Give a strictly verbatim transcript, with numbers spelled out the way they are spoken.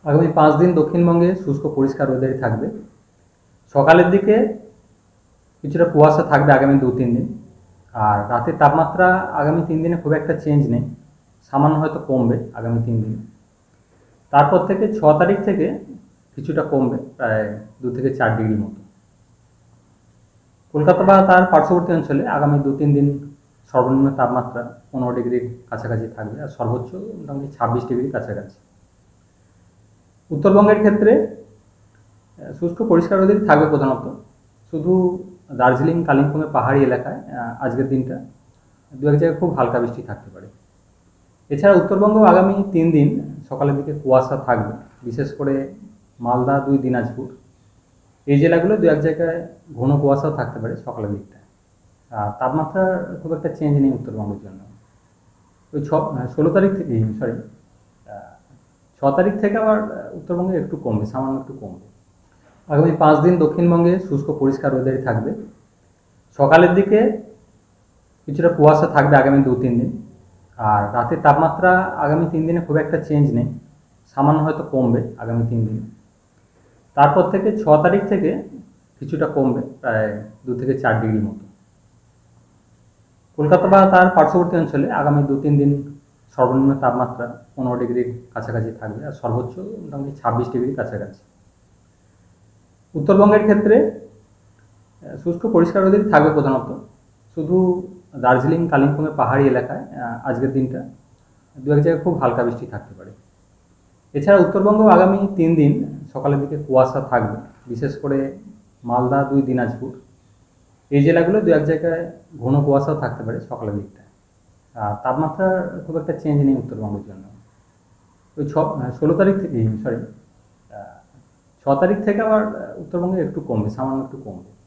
আগামী পাঁচ দিন দক্ষিণবঙ্গে শুষ্ক পরিষ্কার ওয়েদারই থাকবে। সকালের দিকে কিছুটা কুয়াশা থাকবে আগামী দু তিন দিন। আর রাতের তাপমাত্রা আগামী তিন দিনে খুব একটা চেঞ্জ নেই, সামান্য হয়তো কমবে আগামী তিন দিন। তারপর থেকে ছ তারিখ থেকে কিছুটা কমবে, প্রায় দু থেকে চার ডিগ্রি মতো। কলকাতা বা তার পার্শ্ববর্তী অঞ্চলে আগামী দু তিন দিন সর্বনিম্ন তাপমাত্রা পনেরো ডিগ্রির কাছাকাছি থাকবে, আর সর্বোচ্চ মোটামুটি ছাব্বিশ ডিগ্রির কাছাকাছি। উত্তরবঙ্গের ক্ষেত্রে শুষ্ক পরিষ্কার ওয়েদারই থাকবে প্রধানত। শুধু দার্জিলিং, কালিম্পংয়ের পাহাড়ি এলাকায় আজকের দিনটা দু এক জায়গায় খুব হালকা বৃষ্টি থাকতে পারে। এছাড়া উত্তরবঙ্গ আগামী তিন দিন সকালের দিকে কুয়াশা থাকবে, বিশেষ করে মালদা, দুই দিনাজপুর এই জেলাগুলো দু এক জায়গায় ঘন কুয়াশাও থাকতে পারে সকালের দিকটা। আর তাপমাত্রার খুব একটা চেঞ্জ নেই উত্তরবঙ্গের জন্য। ওই ছ ষোলো তারিখ থেকে সরি ছ তারিখ থেকে আবার উত্তরবঙ্গে একটু কমবে, সামান্য একটু কমবে। আগামী পাঁচ দিন দক্ষিণবঙ্গে শুষ্ক পরিষ্কার ওয়েদারই থাকবে। সকালের দিকে কিছুটা কুয়াশা থাকবে আগামী দু তিন দিন। আর রাতের তাপমাত্রা আগামী তিন দিনে খুব একটা চেঞ্জ নেই, সামান্য হয়তো কমবে আগামী তিন দিন। তারপর থেকে ছ তারিখ থেকে কিছুটা কমবে, প্রায় দু থেকে চার ডিগ্রি মতো। কলকাতা বা তার পার্শ্ববর্তী অঞ্চলে আগামী দু তিন দিন সর্বনিম্ন তাপমাত্রা পনেরো ডিগ্রির কাছাকাছি থাকবে, আর সর্বোচ্চ মোটামুটি ছাব্বিশ ডিগ্রির কাছাকাছি। উত্তরবঙ্গের ক্ষেত্রে শুষ্ক পরিষ্কার ওয়েদারই থাকবে প্রধানত। শুধু দার্জিলিং, কালিম্পংয়ের পাহাড়ি এলাকায় আজকের দিনটা দু এক জায়গায় খুব হালকা বৃষ্টি থাকতে পারে। এছাড়া উত্তরবঙ্গ আগামী তিন দিন সকালের দিকে কুয়াশা থাকবে, বিশেষ করে মালদা, দুই দিনাজপুর এই জেলাগুলো দু এক জায়গায় ঘন কুয়াশাও থাকতে পারে সকালের দিকটা। আর তাপমাত্রার খুব একটা চেঞ্জ নেই উত্তরবঙ্গের জন্য। ওই ছ ষোলো তারিখ থেকে সরি ছ তারিখ থেকে আবার উত্তরবঙ্গে একটু কমবে, সামান্য একটু কমবে।